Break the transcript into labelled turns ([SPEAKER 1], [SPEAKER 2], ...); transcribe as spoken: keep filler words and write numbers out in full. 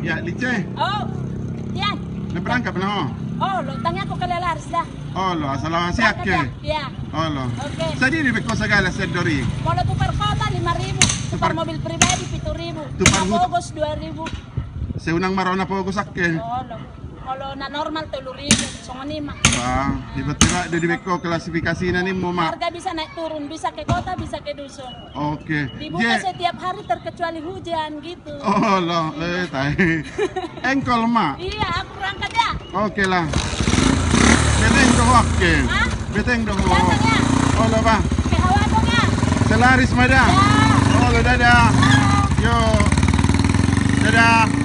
[SPEAKER 1] Ya, Lice.
[SPEAKER 2] Oh, yan.
[SPEAKER 1] Naberangkap na ho.
[SPEAKER 2] Oh, lo, tanya ko kalalaris dah.
[SPEAKER 1] Oh, lo, asalawan siya ke.
[SPEAKER 2] Ya.
[SPEAKER 1] Oh, lo.
[SPEAKER 2] Oke.
[SPEAKER 1] Sa di ribet ko sagala sa dori.
[SPEAKER 2] Kalau tukar kota lima ribu, tukar
[SPEAKER 1] Tukar-
[SPEAKER 2] mobil pribadi pitu ribu,
[SPEAKER 1] Tukar hut-
[SPEAKER 2] Bogos dua ribu.
[SPEAKER 1] Sa unang maraw na po ko sakke.
[SPEAKER 2] Oh, lo. Kalau na normal telu ribu, songo lima.
[SPEAKER 1] Ba, tiba-tiba di ribet ko klasifikasi na ni mo ma.
[SPEAKER 2] Harga bisa naik turun, bisa ke kota, bisa ke dusun.
[SPEAKER 1] Oke.
[SPEAKER 2] Dibuka
[SPEAKER 1] Je.
[SPEAKER 2] setiap hari terkecuali hujan gitu.
[SPEAKER 1] Oh, lo, eh tay. Engkol ma.
[SPEAKER 2] Iya, aku berangkat ya.
[SPEAKER 1] Oke lah. Beteng do hokke.
[SPEAKER 2] Hah?
[SPEAKER 1] Beteng do ho.
[SPEAKER 2] Datang ya.
[SPEAKER 1] Oh, lo ba.
[SPEAKER 2] Ke hawa dong ya.
[SPEAKER 1] Selaris mada.
[SPEAKER 2] Ya.
[SPEAKER 1] Oh, lo dadah. Yo. Dadah.